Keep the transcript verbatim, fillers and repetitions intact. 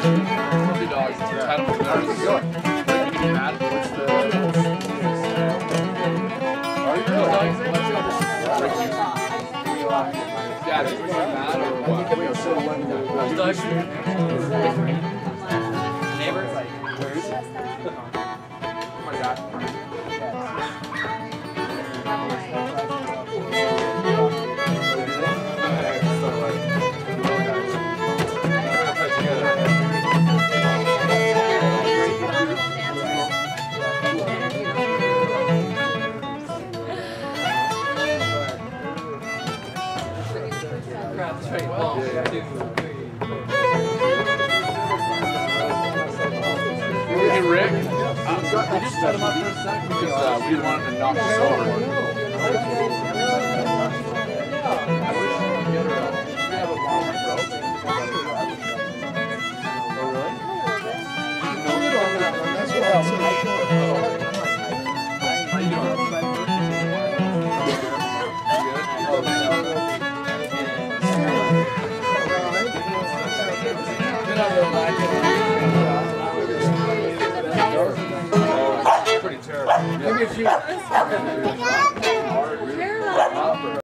Puppy dogs. How does it go? You get mad? What's the... Are you really dogs? Yeah, do you get mad or what? Those dogs? Neighbors? Oh my god. That's right. Well, yeah. Hey Rick, uh, we just set him up for a second because uh, we wanted to knock us over. I wish we could get her up. We have a long rope. Oh really? That's what else. How you doing? Pretty terrible. Maybe a few.